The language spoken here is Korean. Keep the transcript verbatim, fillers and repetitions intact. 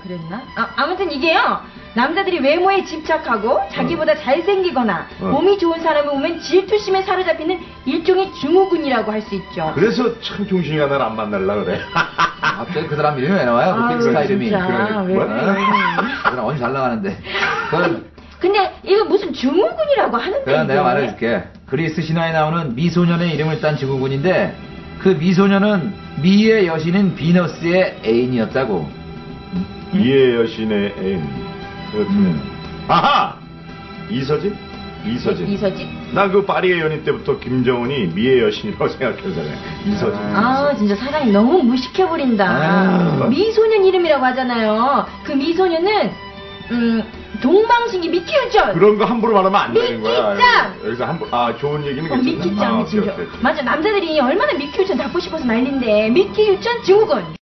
그랬나? 아, 아무튼 이게요. 남자들이 외모에 집착하고 자기보다 어. 잘생기거나 어. 몸이 좋은 사람을 보면 질투심에 사로잡히는 일종의 증후군이라고 할 수 있죠. 그래서 참 종신이 하나를 안 만날라 그래. 갑자기 그 사람 이름이 왜 나와요? 그 픽스타 이름이. 진짜. 왜 뭐? 그래? 그 사람 어디 잘 나가는데. 그건, 근데 이거 무슨 증후군이라고 하는데. 그건 내가 말해줄게. 그리스 신화에 나오는 미소년의 이름을 딴 증후군인데 그 미소년은 미의 여신인 비너스의 애인이었다고. 미의 여신의 애인. 음. 아하! 이서진? 이서진. 이서진? 난 그 파리의 연인 때부터 김정은이 미의 여신이라고 생각했잖아요. 이서진. 아, 이서진. 진짜 사랑이 너무 무식해버린다. 아, 미소년 이름이라고 하잖아요. 그 미소년은, 음, 동방신기 미키우전! 그런 거 함부로 말하면 안 되는 거야. 미키짱! 여기서 함부로, 아, 좋은 얘기는 어, 괜찮아. 미키짱이 아, 진짜. 오케이, 오케이. 맞아, 남자들이 얼마나 미키우전 닫고 싶어서 난린데, 미키우전 증후군!